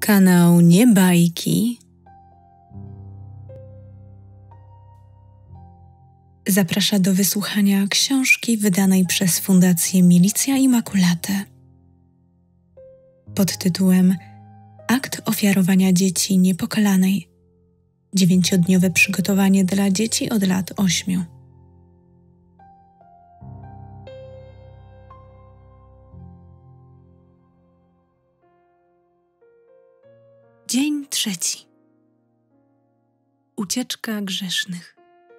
Kanał Nie Bajki zaprasza do wysłuchania książki wydanej przez Fundację Milicja Immaculate pod tytułem Akt ofiarowania dzieci niepokalanej. 9-dniowe przygotowanie dla dzieci od lat 8. Dzień 3. Ucieczka grzesznych.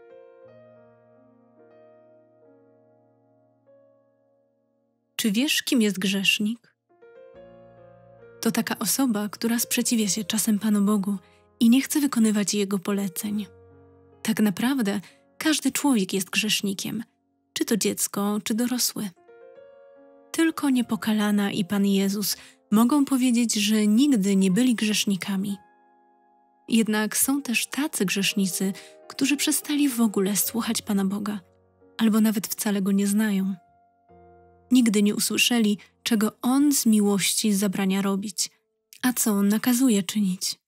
Czy wiesz, kim jest grzesznik? To taka osoba, która sprzeciwia się czasem Panu Bogu i nie chce wykonywać Jego poleceń. Tak naprawdę każdy człowiek jest grzesznikiem, czy to dziecko, czy dorosły. Tylko niepokalana i Pan Jezus mogą powiedzieć, że nigdy nie byli grzesznikami. Jednak są też tacy grzesznicy, którzy przestali w ogóle słuchać Pana Boga, albo nawet wcale Go nie znają. Nigdy nie usłyszeli, czego On z miłości zabrania robić, a co On nakazuje czynić.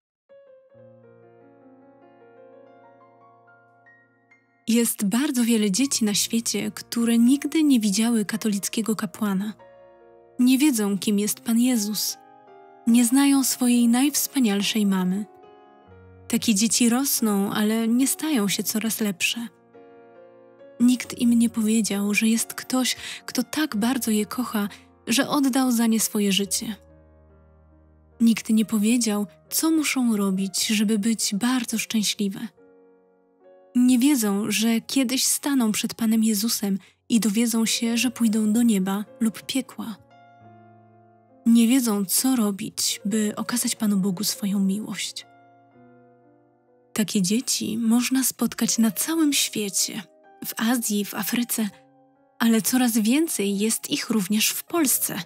Jest bardzo wiele dzieci na świecie, które nigdy nie widziały katolickiego kapłana. Nie wiedzą, kim jest Pan Jezus. Nie znają swojej najwspanialszej mamy. Takie dzieci rosną, ale nie stają się coraz lepsze. Nikt im nie powiedział, że jest ktoś, kto tak bardzo je kocha, że oddał za nie swoje życie. Nikt nie powiedział, co muszą robić, żeby być bardzo szczęśliwe. Nie wiedzą, że kiedyś staną przed Panem Jezusem i dowiedzą się, że pójdą do nieba lub piekła. Nie wiedzą, co robić, by okazać Panu Bogu swoją miłość. Takie dzieci można spotkać na całym świecie, w Azji, w Afryce, ale coraz więcej jest ich również w Polsce.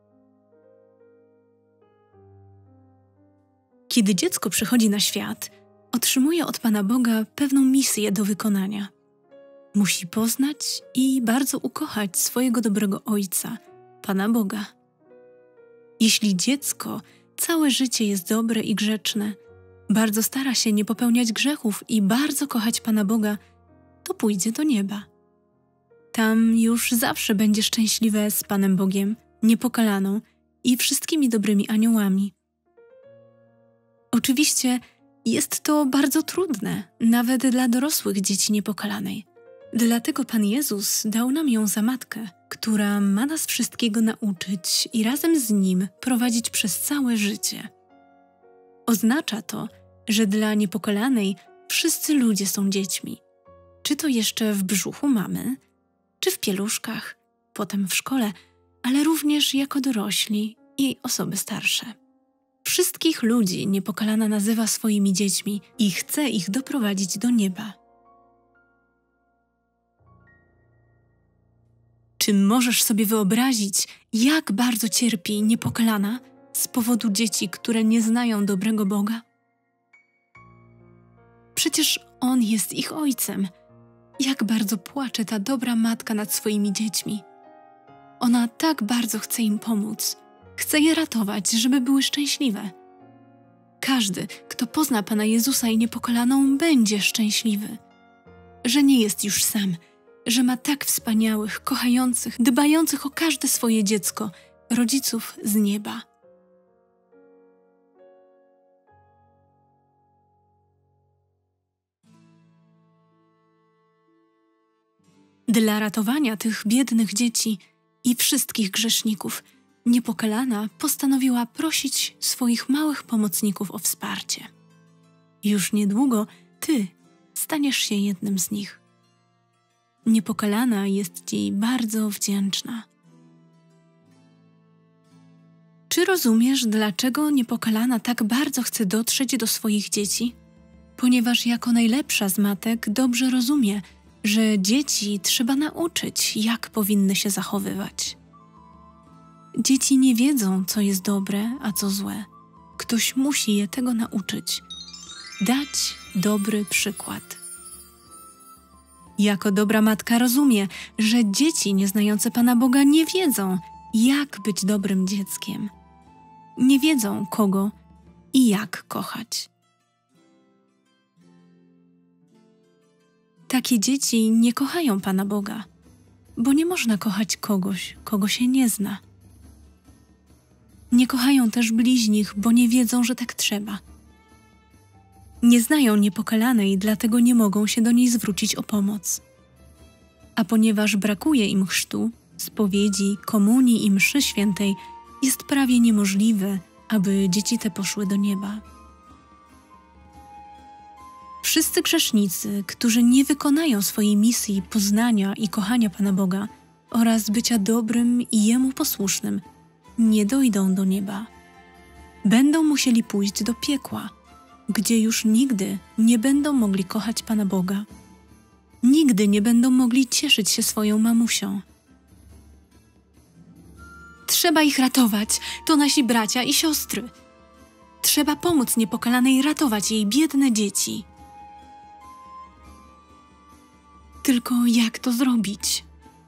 Kiedy dziecko przychodzi na świat, otrzymuje od Pana Boga pewną misję do wykonania. Musi poznać i bardzo ukochać swojego dobrego Ojca, Pana Boga. Jeśli dziecko całe życie jest dobre i grzeczne, bardzo stara się nie popełniać grzechów i bardzo kochać Pana Boga, to pójdzie do nieba. Tam już zawsze będzie szczęśliwe z Panem Bogiem, niepokalaną i wszystkimi dobrymi aniołami. Oczywiście jest to bardzo trudne, nawet dla dorosłych dzieci niepokalanej. Dlatego Pan Jezus dał nam ją za matkę, która ma nas wszystkiego nauczyć i razem z Nim prowadzić przez całe życie. Oznacza to, że dla niepokalanej wszyscy ludzie są dziećmi. Czy to jeszcze w brzuchu mamy, czy w pieluszkach, potem w szkole, ale również jako dorośli i osoby starsze. Wszystkich ludzi niepokalana nazywa swoimi dziećmi i chce ich doprowadzić do nieba. Czy możesz sobie wyobrazić, jak bardzo cierpi niepokalana z powodu dzieci, które nie znają dobrego Boga? Przecież On jest ich ojcem. Jak bardzo płacze ta dobra matka nad swoimi dziećmi. Ona tak bardzo chce im pomóc. Chce je ratować, żeby były szczęśliwe. Każdy, kto pozna Pana Jezusa i niepokalaną, będzie szczęśliwy. Że nie jest już sam, że ma tak wspaniałych, kochających, dbających o każde swoje dziecko, rodziców z nieba. Dla ratowania tych biednych dzieci i wszystkich grzeszników niepokalana postanowiła prosić swoich małych pomocników o wsparcie. Już niedługo Ty staniesz się jednym z nich. Niepokalana jest Ci bardzo wdzięczna. Czy rozumiesz, dlaczego niepokalana tak bardzo chce dotrzeć do swoich dzieci? Ponieważ jako najlepsza z matek dobrze rozumie, że dzieci trzeba nauczyć, jak powinny się zachowywać. Dzieci nie wiedzą, co jest dobre, a co złe. Ktoś musi je tego nauczyć. Dać dobry przykład. Jako dobra matka rozumie, że dzieci nieznające Pana Boga nie wiedzą, jak być dobrym dzieckiem. Nie wiedzą, kogo i jak kochać. Takie dzieci nie kochają Pana Boga, bo nie można kochać kogoś, kogo się nie zna. Nie kochają też bliźnich, bo nie wiedzą, że tak trzeba. Nie znają Niepokalanej, dlatego nie mogą się do niej zwrócić o pomoc. A ponieważ brakuje im chrztu, spowiedzi, komunii i mszy świętej, jest prawie niemożliwe, aby dzieci te poszły do nieba. Wszyscy grzesznicy, którzy nie wykonają swojej misji poznania i kochania Pana Boga oraz bycia dobrym i Jemu posłusznym, nie dojdą do nieba. Będą musieli pójść do piekła, gdzie już nigdy nie będą mogli kochać Pana Boga. Nigdy nie będą mogli cieszyć się swoją mamusią. Trzeba ich ratować, to nasi bracia i siostry. Trzeba pomóc Niepokalanej ratować jej biedne dzieci. Tylko jak to zrobić?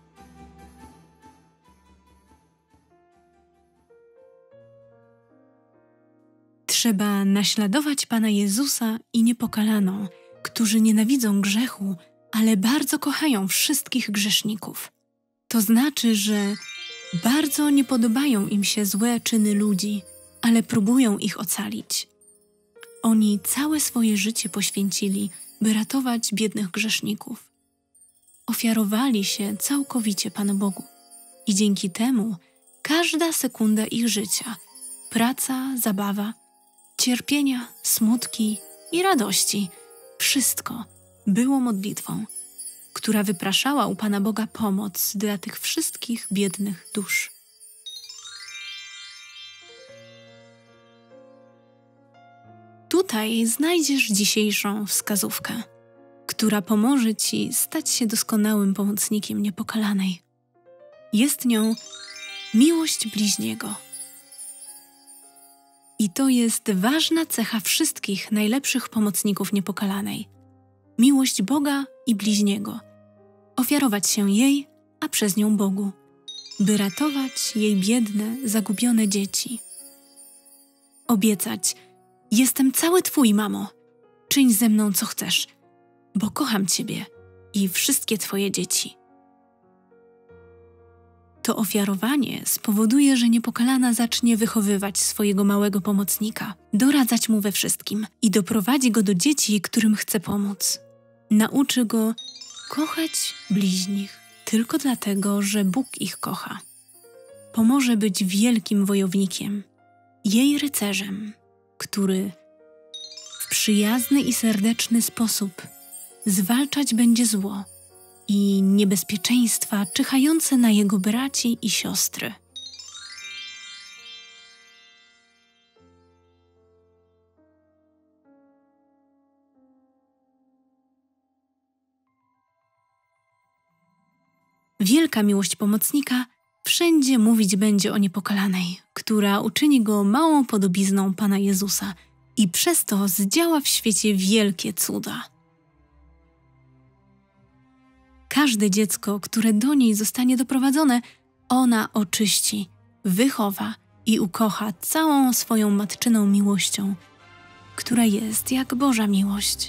Trzeba naśladować Pana Jezusa i Niepokalaną, którzy nienawidzą grzechu, ale bardzo kochają wszystkich grzeszników. To znaczy, że bardzo nie podobają im się złe czyny ludzi, ale próbują ich ocalić. Oni całe swoje życie poświęcili, by ratować biednych grzeszników. Ofiarowali się całkowicie Panu Bogu i dzięki temu każda sekunda ich życia, praca, zabawa, cierpienia, smutki i radości, wszystko było modlitwą, która wypraszała u Pana Boga pomoc dla tych wszystkich biednych dusz. Tutaj znajdziesz dzisiejszą wskazówkę, która pomoże Ci stać się doskonałym pomocnikiem Niepokalanej. Jest nią miłość bliźniego. I to jest ważna cecha wszystkich najlepszych pomocników Niepokalanej. Miłość Boga i bliźniego. Ofiarować się jej, a przez nią Bogu, by ratować jej biedne, zagubione dzieci. Obiecać: jestem cały Twój, mamo, czyń ze mną co chcesz, bo kocham Ciebie i wszystkie Twoje dzieci. To ofiarowanie spowoduje, że Niepokalana zacznie wychowywać swojego małego pomocnika, doradzać mu we wszystkim i doprowadzi go do dzieci, którym chce pomóc. Nauczy go kochać bliźnich tylko dlatego, że Bóg ich kocha. Pomoże być wielkim wojownikiem, jej rycerzem, który w przyjazny i serdeczny sposób zwalczać będzie zło i niebezpieczeństwa czyhające na jego braci i siostry. Wielka miłość pomocnika wszędzie mówić będzie o Niepokalanej, która uczyni go małą podobizną Pana Jezusa i przez to zdziała w świecie wielkie cuda. Każde dziecko, które do niej zostanie doprowadzone, ona oczyści, wychowa i ukocha całą swoją matczyną miłością, która jest jak Boża miłość.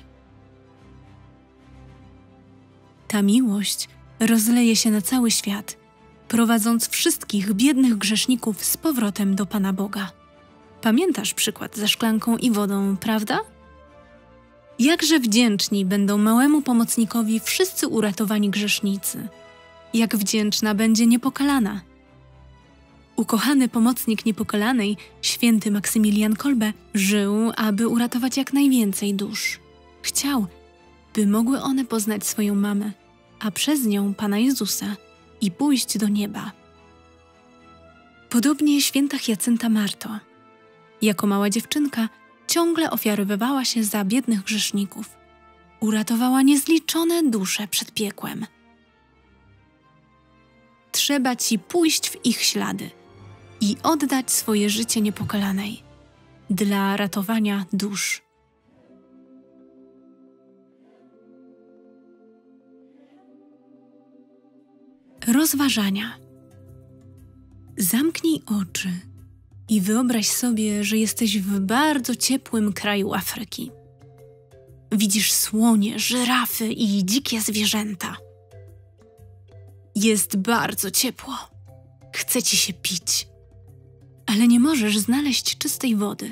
Ta miłość rozleje się na cały świat, prowadząc wszystkich biednych grzeszników z powrotem do Pana Boga. Pamiętasz przykład ze szklanką i wodą, prawda? Jakże wdzięczni będą małemu pomocnikowi wszyscy uratowani grzesznicy. Jak wdzięczna będzie Niepokalana. Ukochany pomocnik Niepokalanej, święty Maksymilian Kolbe, żył, aby uratować jak najwięcej dusz. Chciał, by mogły one poznać swoją mamę, a przez nią Pana Jezusa i pójść do nieba. Podobnie święta Hiacynta Marto. Jako mała dziewczynka ciągle ofiarowywała się za biednych grzeszników. Uratowała niezliczone dusze przed piekłem. Trzeba Ci pójść w ich ślady i oddać swoje życie Niepokalanej dla ratowania dusz. Rozważania. Zamknij oczy I wyobraź sobie, że jesteś w bardzo ciepłym kraju Afryki. Widzisz słonie, żyrafy i dzikie zwierzęta. Jest bardzo ciepło. Chce ci się pić, ale nie możesz znaleźć czystej wody.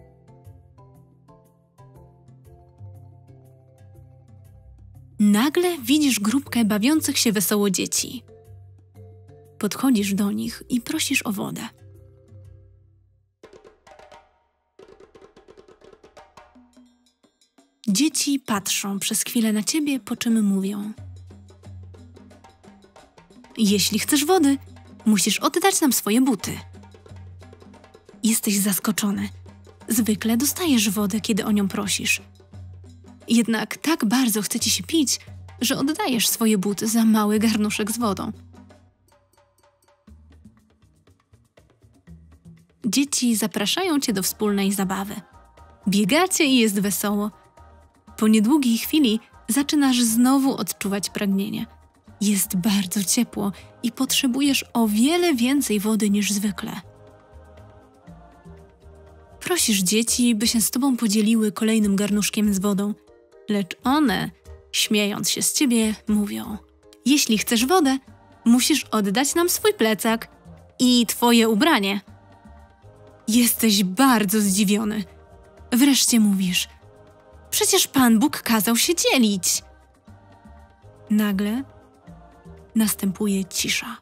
Nagle widzisz grupkę bawiących się wesoło dzieci. Podchodzisz do nich i prosisz o wodę. Dzieci patrzą przez chwilę na ciebie, po czym mówią: jeśli chcesz wody, musisz oddać nam swoje buty. Jesteś zaskoczony. Zwykle dostajesz wodę, kiedy o nią prosisz. Jednak tak bardzo chce ci się pić, że oddajesz swoje buty za mały garnuszek z wodą. Dzieci zapraszają cię do wspólnej zabawy. Biegacie i jest wesoło. Po niedługiej chwili zaczynasz znowu odczuwać pragnienie. Jest bardzo ciepło i potrzebujesz o wiele więcej wody niż zwykle. Prosisz dzieci, by się z tobą podzieliły kolejnym garnuszkiem z wodą, lecz one, śmiejąc się z ciebie, mówią: jeśli chcesz wodę, musisz oddać nam swój plecak i twoje ubranie. Jesteś bardzo zdziwiony. Wreszcie mówisz: przecież Pan Bóg kazał się dzielić. Nagle następuje cisza.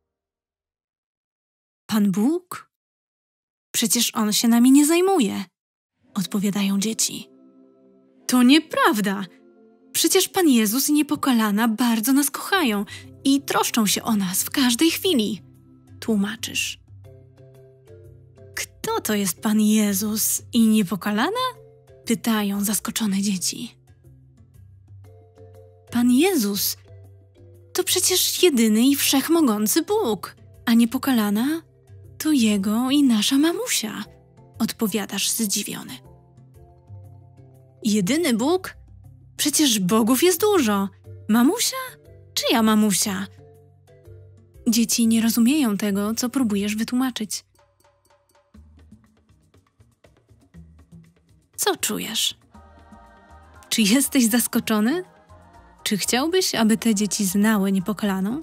Pan Bóg? Przecież On się nami nie zajmuje, odpowiadają dzieci. To nieprawda. Przecież Pan Jezus i Niepokalana bardzo nas kochają i troszczą się o nas w każdej chwili, tłumaczysz. Kto to jest Pan Jezus i Niepokalana? Pytają zaskoczone dzieci. Pan Jezus to przecież jedyny i wszechmogący Bóg, a Niepokalana to Jego i nasza mamusia, odpowiadasz zdziwiony. Jedyny Bóg? Przecież bogów jest dużo. Mamusia? Czyja mamusia? Dzieci nie rozumieją tego, co próbujesz wytłumaczyć. Co czujesz? Czy jesteś zaskoczony? Czy chciałbyś, aby te dzieci znały Niepokalaną?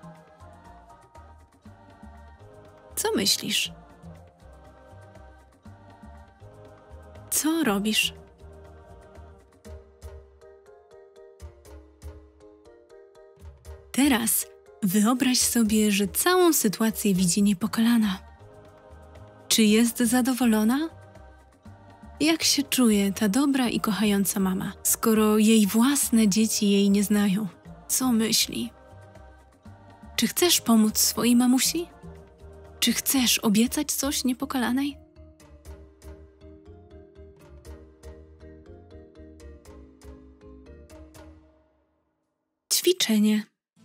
Co myślisz? Co robisz? Teraz wyobraź sobie, że całą sytuację widzi Niepokalana. Czy jest zadowolona? Jak się czuje ta dobra i kochająca mama, skoro jej własne dzieci jej nie znają? Co myśli? Czy chcesz pomóc swojej mamusi? Czy chcesz obiecać coś Niepokalanej? Ćwiczenie.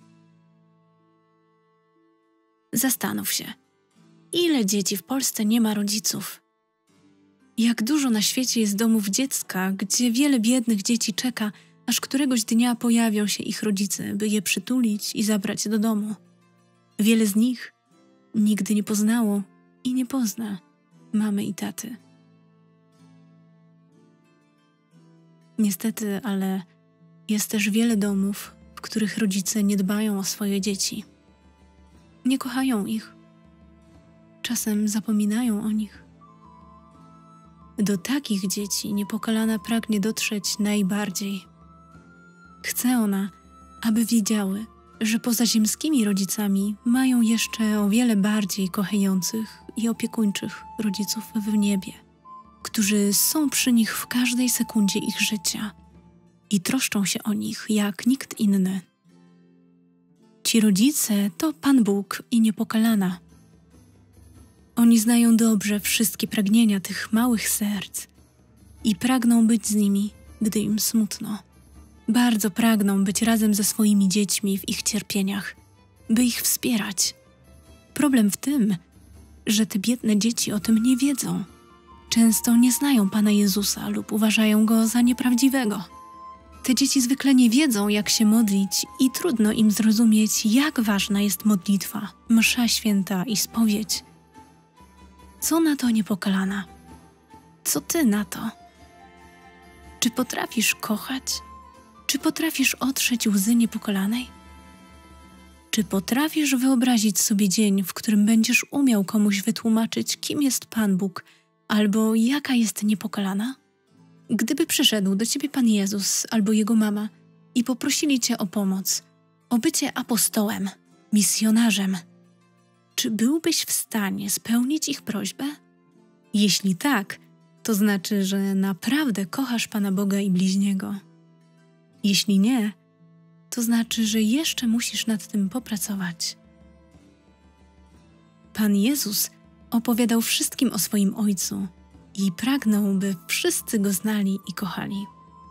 Zastanów się, ile dzieci w Polsce nie ma rodziców? Jak dużo na świecie jest domów dziecka, gdzie wiele biednych dzieci czeka, aż któregoś dnia pojawią się ich rodzice, by je przytulić i zabrać do domu. Wiele z nich nigdy nie poznało i nie pozna mamy i taty. Niestety, ale jest też wiele domów, w których rodzice nie dbają o swoje dzieci. Nie kochają ich. Czasem zapominają o nich. Do takich dzieci Niepokalana pragnie dotrzeć najbardziej. Chce ona, aby wiedziały, że poza ziemskimi rodzicami mają jeszcze o wiele bardziej kochających i opiekuńczych rodziców w niebie, którzy są przy nich w każdej sekundzie ich życia i troszczą się o nich jak nikt inny. Ci rodzice to Pan Bóg i Niepokalana. Oni znają dobrze wszystkie pragnienia tych małych serc i pragną być z nimi, gdy im smutno. Bardzo pragną być razem ze swoimi dziećmi w ich cierpieniach, by ich wspierać. Problem w tym, że te biedne dzieci o tym nie wiedzą. Często nie znają Pana Jezusa lub uważają Go za nieprawdziwego. Te dzieci zwykle nie wiedzą, jak się modlić i trudno im zrozumieć, jak ważna jest modlitwa, msza święta i spowiedź. Co na to Niepokalana? Co ty na to? Czy potrafisz kochać? Czy potrafisz otrzeć łzy Niepokalanej? Czy potrafisz wyobrazić sobie dzień, w którym będziesz umiał komuś wytłumaczyć, kim jest Pan Bóg albo jaka jest Niepokalana? Gdyby przyszedł do ciebie Pan Jezus albo Jego mama i poprosili cię o pomoc, o bycie apostołem, misjonarzem, czy byłbyś w stanie spełnić ich prośbę? Jeśli tak, to znaczy, że naprawdę kochasz Pana Boga i bliźniego. Jeśli nie, to znaczy, że jeszcze musisz nad tym popracować. Pan Jezus opowiadał wszystkim o swoim Ojcu i pragnął, by wszyscy Go znali i kochali.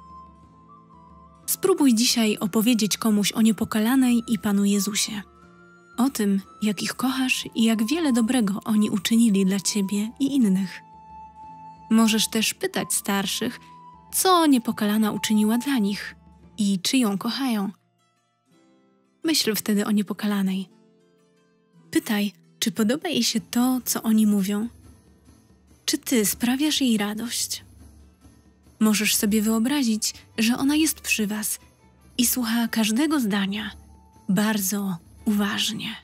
Spróbuj dzisiaj opowiedzieć komuś o Niepokalanej i Panu Jezusie. O tym, jak ich kochasz i jak wiele dobrego oni uczynili dla ciebie i innych. Możesz też pytać starszych, co Niepokalana uczyniła dla nich i czy ją kochają. Myśl wtedy o Niepokalanej. Pytaj, czy podoba jej się to, co oni mówią. Czy ty sprawiasz jej radość? Możesz sobie wyobrazić, że ona jest przy was i słucha każdego zdania bardzo uważnie.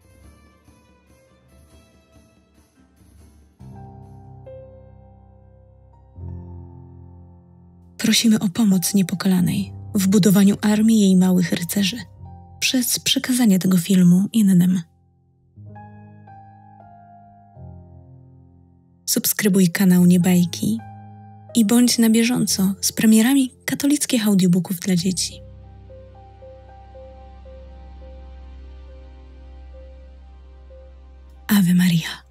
Prosimy o pomoc Niepokalanej w budowaniu armii jej małych rycerzy przez przekazanie tego filmu innym. Subskrybuj kanał Niebajki i bądź na bieżąco z premierami katolickich audiobooków dla dzieci. Ave Maria.